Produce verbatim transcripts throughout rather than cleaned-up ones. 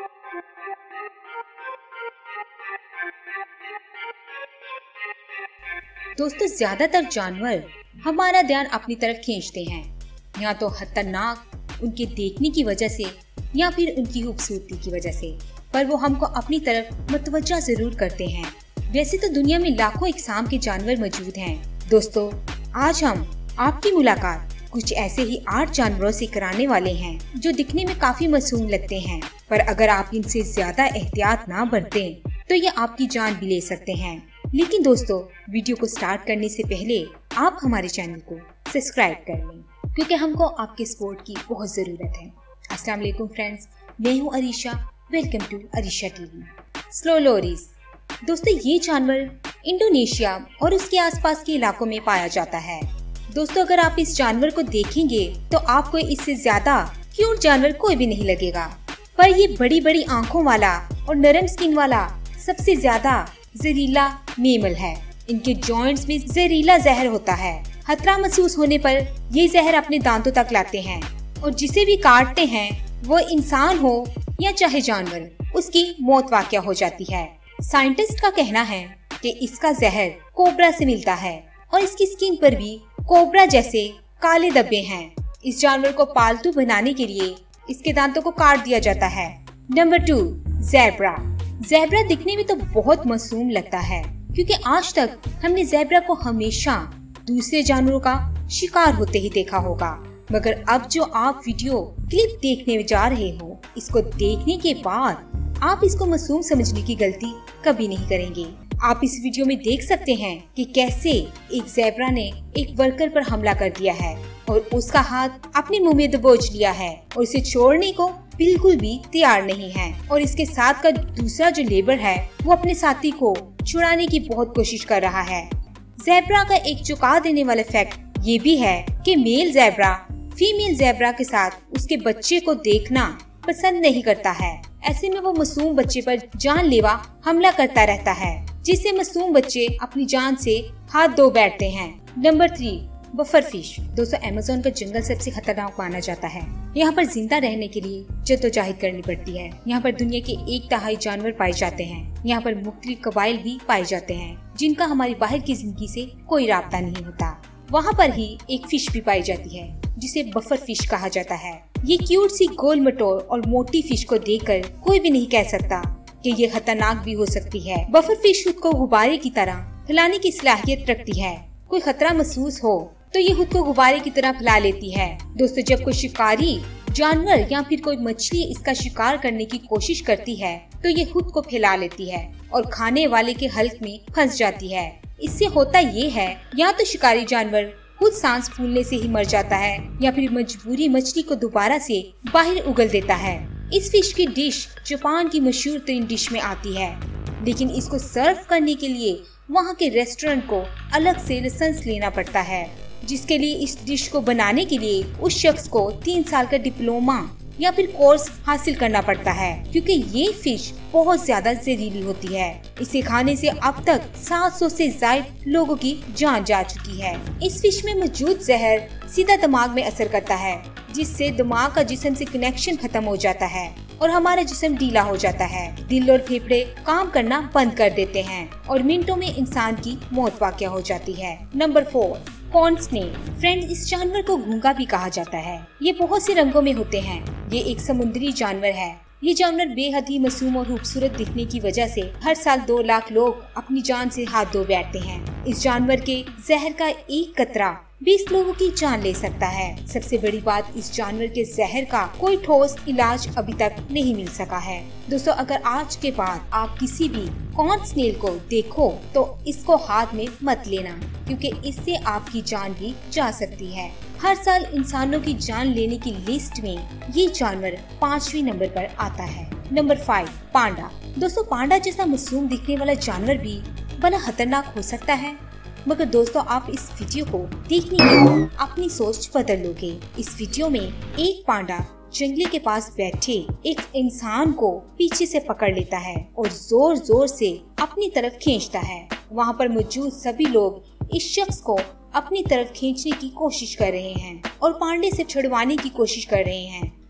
दोस्तों, ज्यादातर जानवर हमारा ध्यान अपनी तरफ खींचते हैं, या तो खतरनाक उनके देखने की वजह से या फिर उनकी खूबसूरती की वजह से, पर वो हमको अपनी तरफ मुतवज्जा जरूर करते हैं। वैसे तो दुनिया में लाखों इकसाम के जानवर मौजूद हैं। दोस्तों, आज हम आपकी मुलाकात कुछ ऐसे ही आठ जानवरों से कराने वाले हैं जो दिखने में काफी मासूम लगते हैं, पर अगर आप इनसे ज्यादा एहतियात ना बरतें तो ये आपकी जान भी ले सकते हैं। लेकिन दोस्तों, वीडियो को स्टार्ट करने से पहले आप हमारे चैनल को सब्सक्राइब कर लें, क्योंकि हमको आपके सपोर्ट की बहुत जरूरत है। अस्सलाम वालेकुम फ्रेंड्स, मैं हूँ Arisha. Welcome to Arisha TV. Slow lorises. दोस्तों, ये जानवर इंडोनेशिया और उसके आसपास के इलाकों में पाया जाता है। दोस्तों, अगर आप इस जानवर को देखेंगे तो आपको इससे ज्यादा क्यूट जानवर कोई भी नहीं लगेगा, पर ये बड़ी बड़ी आंखों वाला और नरम स्किन वाला सबसे ज्यादा जहरीला मेमल है। इनके जॉइंट्स में जहरीला जहर होता है। खतरा महसूस होने पर ये जहर अपने दांतों तक लाते हैं और जिसे भी काटते हैं, वो इंसान हो या चाहे जानवर, उसकी मौत वाक़या हो जाती है। साइंटिस्ट का कहना है कि इसका जहर कोबरा से मिलता है और इसकी स्किन पर भी कोबरा जैसे काले धब्बे हैं। इस जानवर को पालतू बनाने के लिए इसके दांतों को काट दिया जाता है। Number two, zebra. ज़ेब्रा दिखने में तो बहुत मासूम लगता है, क्योंकि आज तक हमने ज़ेब्रा को हमेशा दूसरे जानवरों का शिकार होते ही देखा होगा, मगर अब जो आप वीडियो क्लिप देखने जा रहे हो, इसको देखने के बाद आप इसको मासूम समझने की गलती कभी नहीं करेंगे। आप इस वीडियो में देख सकते हैं कि कैसे एक ज़ेब्रा ने एक वर्कर पर हमला कर दिया है और उसका हाथ अपने मुंह में दबोच लिया है और इसे छोड़ने को बिल्कुल भी तैयार नहीं है। और इसके साथ का दूसरा जो लेबर है, वो अपने साथी को छुड़ाने की बहुत कोशिश कर रहा है। ज़ेब्रा का एक चौंका देने वाला फैक्ट ये भी है कि मेल ज़ेब्रा फीमेल ज़ेब्रा के साथ उसके बच्चे को देखना पसंद नहीं करता है। ऐसे में वो मासूम बच्चे पर जानलेवा हमला करता रहता है, जिससे मासूम बच्चे अपनी जान से हाथ धो बैठते हैं। Number three, puffer fish. दोस्तों, अमेज़न का जंगल सबसे खतरनाक माना जाता है। यहाँ पर जिंदा रहने के लिए जद्दोजहद करनी पड़ती है। यहाँ पर दुनिया के एक तिहाई जानवर पाए जाते हैं। यहाँ पर मुख्तलिफ कबाइल भी पाए जाते हैं, जिनका हमारी बाहर की जिंदगी से कोई राब्ता नहीं होता। वहाँ पर ही एक फिश भी पाई जाती है, जिसे बफर फिश कहा जाता है। ये क्यूट सी गोल मटोल और मोटी फिश को देखकर कोई भी नहीं कह सकता कि ये खतरनाक भी हो सकती है। बफर फिश खुद को गुब्बारे की तरह फैलाने की सलाहियत रखती है। कोई खतरा महसूस हो तो ये खुद को गुब्बारे की तरह फैला लेती है। दोस्तों, जब कोई शिकारी जानवर या फिर कोई मछली इसका शिकार करने की कोशिश करती है, तो ये खुद को फैला लेती है और खाने वाले के हल्क में फंस जाती है। इससे होता ये है, या तो शिकारी जानवर खुद सांस फूलने से ही मर जाता है, या फिर मजबूरी मछली को दोबारा से बाहर उगल देता है। इस फिश की डिश जापान की मशहूर तरीन डिश में आती है, लेकिन इसको सर्व करने के लिए वहाँ के रेस्टोरेंट को अलग से लाइसेंस लेना पड़ता है, जिसके लिए इस डिश को बनाने के लिए उस शख्स को तीन साल का डिप्लोमा या फिर कोर्स हासिल करना पड़ता है, क्योंकि ये फिश बहुत ज्यादा जहरीली होती है। इसे खाने से अब तक सात सौ से ज्यादा लोगों की जान जा चुकी है। इस फिश में मौजूद जहर सीधा दिमाग में असर करता है, जिससे दिमाग का जिस्म से कनेक्शन खत्म हो जाता है और हमारा जिस्म ढीला हो जाता है। दिल और फेफड़े काम करना बंद कर देते हैं और मिनटों में इंसान की मौत वाक़या हो जाती है। Number four, cone snail. Friend, इस जानवर को घूंगा भी कहा जाता है। ये बहुत से रंगों में होते हैं। ये एक समुद्री जानवर है। ये जानवर बेहद ही मासूम और खूबसूरत दिखने की वजह से हर साल दो लाख लोग अपनी जान से हाथ धो बैठते हैं। इस जानवर के जहर का एक कतरा बीस लोगों की जान ले सकता है। सबसे बड़ी बात, इस जानवर के जहर का कोई ठोस इलाज अभी तक नहीं मिल सका है। दोस्तों, अगर आज के बाद आप किसी भी कॉर्न स्नेल को देखो तो इसको हाथ में मत लेना, क्योंकि इससे आपकी जान भी जा सकती है। हर साल इंसानों की जान लेने की लिस्ट में ये जानवर पांचवी नंबर पर आता है। Number five, panda. दोस्तों, पांडा जैसा मासूम दिखने वाला जानवर भी बड़ा खतरनाक हो सकता है, मगर दोस्तों, आप इस वीडियो को देखने के बाद अपनी सोच बदल लोगे। इस वीडियो में एक पांडा जंगली के पास बैठे एक इंसान को पीछे से पकड़ लेता है और जोर जोर से अपनी तरफ खींचता है। वहाँ पर मौजूद सभी लोग इस शख्स को अपनी तरफ खींचने की कोशिश कर रहे हैं और पांडे से छुड़वाने की कोशिश कर रहे हैं,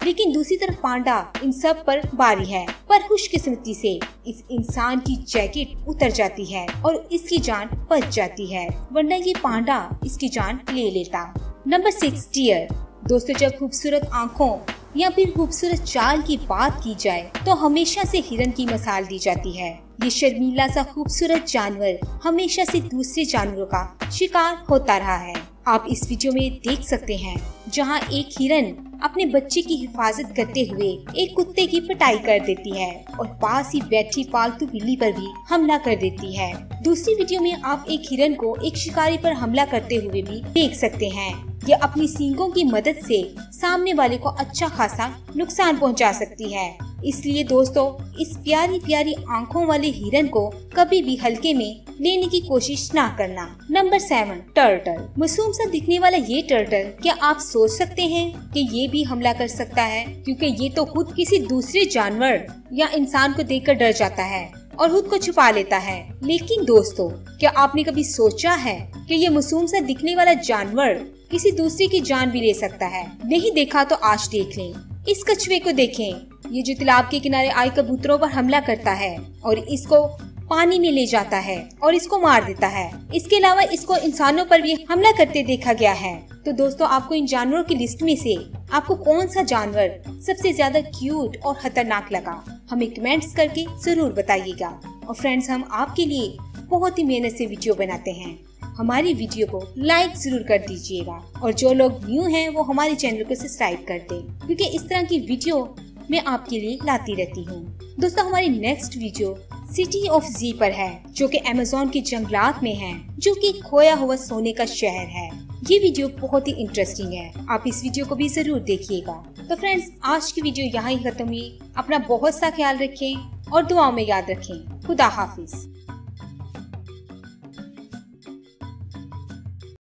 लेकिन दूसरी तरफ पांडा इन सब पर भारी है। पर खुशकिस्मती से इस इंसान की जैकेट उतर जाती है और इसकी जान बच जाती है, वरना ये पांडा इसकी जान ले लेता। Number six, deer. दोस्तों, जब खूबसूरत आँखों या फिर खूबसूरत चाल की बात की जाए तो हमेशा से हिरन की मिसाल दी जाती है। ये शर्मीला सा खूबसूरत जानवर हमेशा से दूसरे जानवरों का शिकार होता रहा है। आप इस वीडियो में देख सकते हैं जहां एक हिरन अपने बच्चे की हिफाजत करते हुए एक कुत्ते की पिटाई कर देती है और पास ही बैठी पालतू बिल्ली पर भी हमला कर देती है। दूसरी वीडियो में आप एक हिरन को एक शिकारी पर हमला करते हुए भी देख सकते हैं। ये अपनी सींगों की मदद से सामने वाले को अच्छा खासा नुकसान पहुंचा सकती है। इसलिए दोस्तों, इस प्यारी प्यारी आंखों वाले हिरन को कभी भी हल्के में लेने की कोशिश ना करना। Number seven, turtle. मासूम सा दिखने वाला ये टर्टल, क्या आप सोच सकते हैं कि ये भी हमला कर सकता है? क्योंकि ये तो खुद किसी दूसरे जानवर या इंसान को देखकर डर जाता है और खुद को छुपा लेता है। लेकिन दोस्तों, क्या आपने कभी सोचा है कि ये मासूम सा दिखने वाला जानवर किसी दूसरे की जान भी ले सकता है? नहीं देखा तो आज देख लें। इस कछुए को देखें, ये जो तालाब के किनारे आए कबूतरों पर हमला करता है और इसको पानी में ले जाता है और इसको मार देता है। इसके अलावा इसको इंसानों पर भी हमला करते देखा गया है। तो दोस्तों, आपको इन जानवरों की लिस्ट में से आपको कौन सा जानवर सबसे ज्यादा क्यूट और खतरनाक लगा, हमें कमेंट्स करके जरूर बताइएगा। और फ्रेंड्स, हम आपके लिए बहुत ही मेहनत से वीडियो बनाते हैं। हमारी वीडियो को लाइक जरूर कर दीजिएगा और जो लोग न्यू हैं वो हमारे चैनल को सब्सक्राइब कर दें, क्योंकि इस तरह की वीडियो मैं आपके लिए लाती रहती हूँ। दोस्तों, हमारी next video city of G पर है, जो कि अमेज़न के जंगलात में है, जो कि खोया हुआ सोने का शहर है। ये वीडियो बहुत ही इंटरेस्टिंग है, आप इस वीडियो को भी जरूर देखिएगा। तो फ्रेंड्स, आज की वीडियो यहाँ ही खत्म हुई। अपना बहुत सा ख्याल रखें और दुआओं में याद रखें। खुदा हाफिज।